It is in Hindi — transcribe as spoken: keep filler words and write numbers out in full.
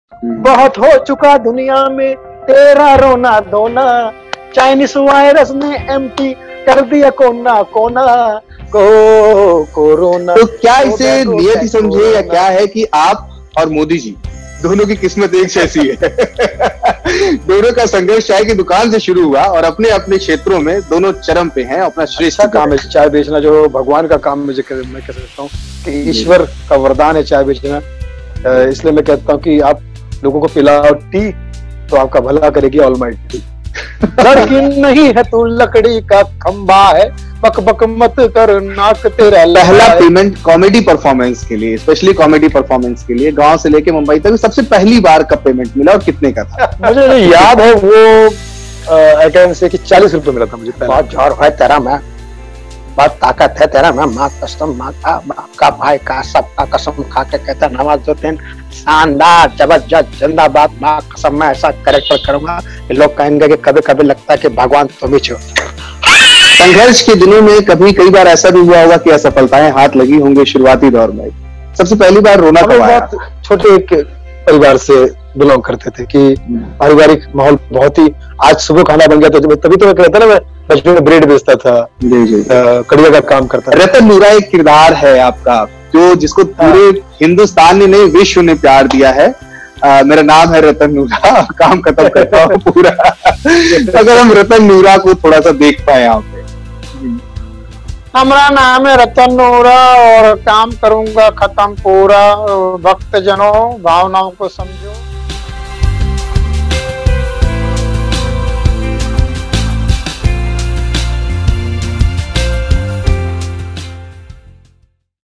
बहुत हो चुका दुनिया में तेरा रोना धोना, चाइनीस वायरस ने एम्प्टी कर दिया कोना कोना को कोरोना। तो क्या इसे नियति समझे या क्या है कि आप और मोदी जी दोनों की किस्मत एक जैसी है? दोनों का संघर्ष चाय की दुकान से शुरू हुआ और अपने अपने क्षेत्रों में दोनों चरम पे हैं, अपना श्रेष्ठ अच्छा काम है चाय बेचना, जो भगवान का काम मुझे कर, मैं कह सकता हूँ कि ईश्वर का वरदान है चाय बेचना। इसलिए मैं कहता हूँ कि आप लोगों को पिलाओ टी तो आपका भला करेगी ऑलमाइटी। लड़की नहीं है तू लकड़ी का खंबा है, बक बक मत कर नाक तेरा। पहला पेमेंट कॉमेडी परफॉर्मेंस के लिए, स्पेशली कॉमेडी परफॉर्मेंस के लिए गांव से लेके मुंबई तक सबसे पहली बार कब पेमेंट मिला और कितने का था? मुझे नहीं याद है वो, आई कैन से कि चालीस रुपए मिला था मुझे। बहुत जोर है तेरा, मैं बहुत ताकत है तेरा, मैं माँ कसम माँ का बाप का भाई का सबका कसम खा के कहता नवाजुद्दीन शानदार जबरदस्त जिंदाबाद, माँ कसम मैं ऐसा कैरेक्टर करूंगा कि लोग कहेंगे कि कभी कभी लगता है कि भगवान तुम ही छो। संघर्ष के दिनों में कभी कई बार ऐसा भी हुआ होगा कि असफलताएं हाथ लगी होंगी शुरुआती दौर में? सबसे पहली बार रोना कब आया? छोटे एक परिवार से बिलोंग करते थे कि पारिवारिक माहौल बहुत ही, आज सुबह खाना बन गया तो तभी तो मैं कहता ना, मैं बचपन में ब्रेड बेचता था, कड़िया का काम करता था। रतन नूरा एक किरदार है आपका जो जिसको पूरे हिंदुस्तान ने नहीं विश्व ने प्यार दिया है। आ, मेरा नाम है रतन नूरा, काम खत्म करता हूँ पूरा। अगर हम रतन नूरा को थोड़ा सा देख पाए यहाँ पे। हमारा नाम है रतन नूरा और काम करूंगा खत्म पूरा, भक्त जनों भावनाओं को समझो।